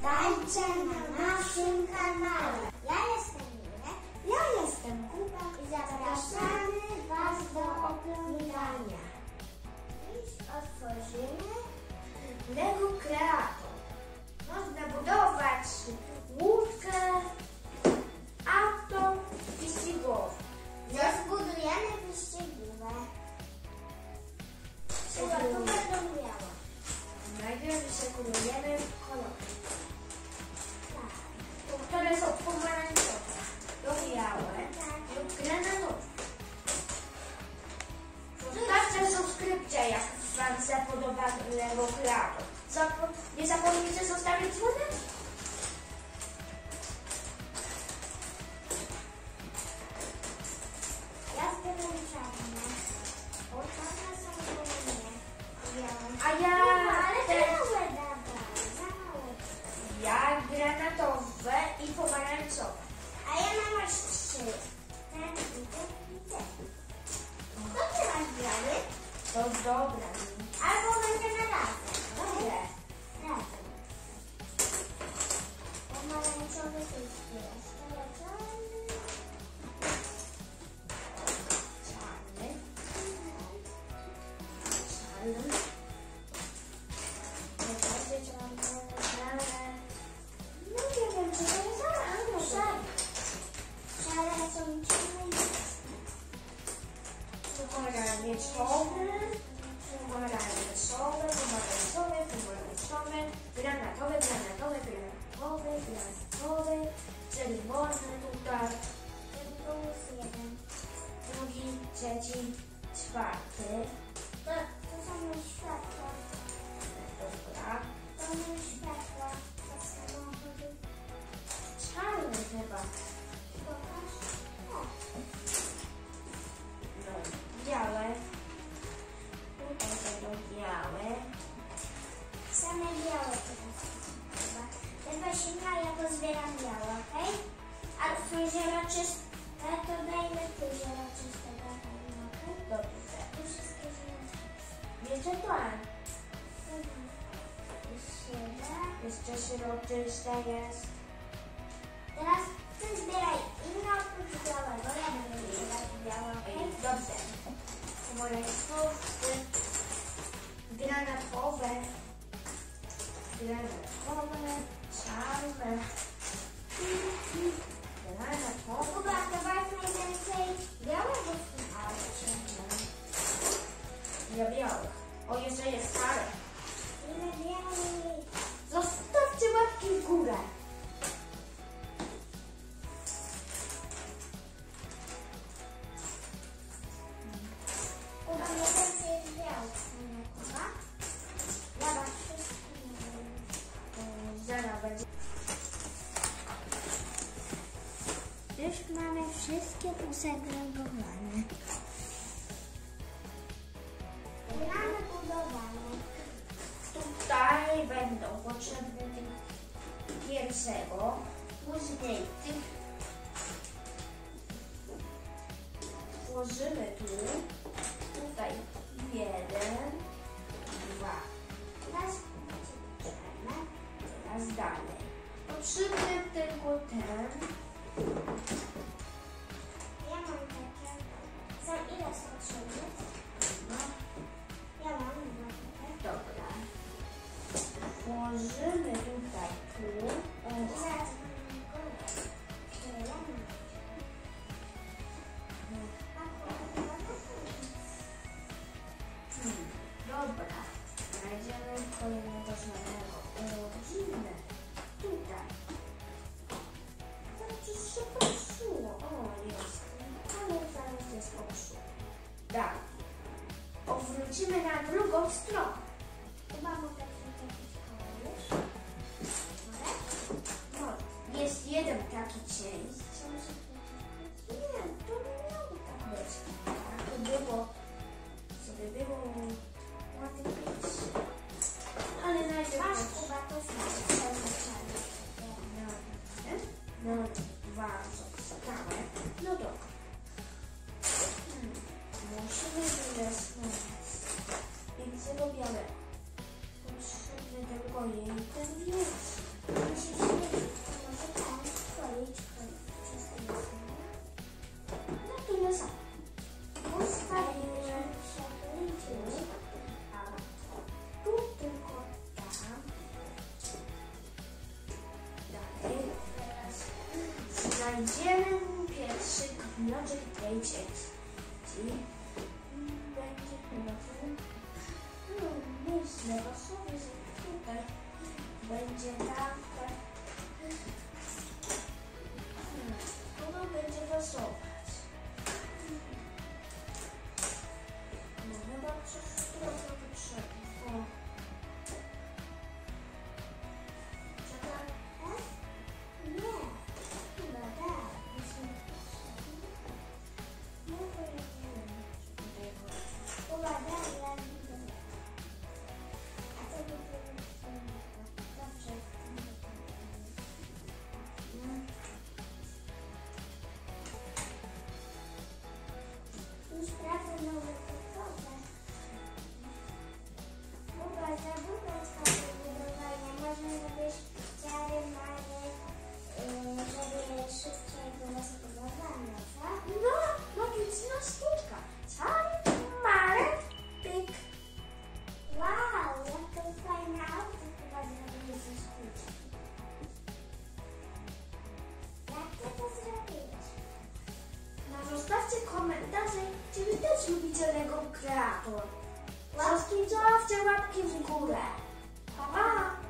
Witajcie na naszym kanale. Ja jestem Jurek. Ja jestem Kuba i zapraszamy Was do oglądania. Dziś otworzymy Lego Creator. Można budować łódkę, auto wyścigowe. Rozbudujemy wyścigowe. Chyba to będą białe. Najpierw wysekurujemy kolory, które są pomarańczowe, białe lub granatowe. Zostawcie subskrypcję, jak Wam się podoba Lego Creator. Nie zapomnijcie zostawić dzwonek. Ja zbieram czarne. Czarne są do mnie. A ja ja granatowe i pomarańczowe. A ja mam aż 3. Ten i ten i ten. To ty masz biały? To dobra. Albo będziemy razem. Dobrze. Razem. Pomarańczowy to jest czarny. No nie wiem, czy to jest szare są pomarańczowe, granatowe, czerwony tutaj. Jeden. Drugi, trzeci, czwarty. To są światła. Dobra. To są światła. To samochody. Czarny chyba. Pokaż. O. No, białe. Tutaj będą białe. Same białe teraz chyba. Chyba silna, ja to zbieram białe, ok? A przezroczyste to dajmy przezroczystego, ok? Dobrze. I wszystkie żelaczyste. Jeszcze plan. Jeszcze przezroczyste jest. Teraz ty zbieraj inne oprócz białego. Ja będę zbierać białe, ok? Dobrze. Pomarańczowe, granatowe, czarne, granatowe. Kuba, to masz najwięcej białego w tym aucie. Ja białe. O, jeszcze jest szare. Ile białych? Zostawcie łapki w górę. Kuba, najwięcej jest białych. Kuba? Ja mam wszystko. Zaraz będzie. Już mamy wszystkie posegregowane. Mamy budowane. Tutaj będą potrzebne tych pierwszego, później tych włożymy tu, tutaj 1, 2. Teraz dalej. Potrzebny tylko ten. Ja mam takie. Ile są potrzebne? No. Ja mam dwa. Dobra. Włożymy tutaj tu. Zaraz dobra. Znajdziemy kolejnego znajomego. Ułożymy tutaj. To już się popsuło. O, jest. Ale zaraz jest popsuło. Dalej. Powrócimy na drugą stronę. Chyba mogę przyczepić koło. No, jest jeden taki cień. Nie, to nie miało tak być. Tak to było. Sobie było na tym miejscu. Ale najpierw... Masz chyba to no, dwa zostały. No dobra. Musimy wyleznąć więcej białego. Potrzebny tylko jeden wiec. znajdziemy pierwszy kawałeczek tej części. Będzie chyba tu. Myślę, bo sobie, że tutaj będzie tak. To będzie pasować. No chyba coś trochę potrzebne. O. Zostawcie komentarze, czy wy też lubicie Lego Kreator. Zostawcie łapki w górę. Pa, pa!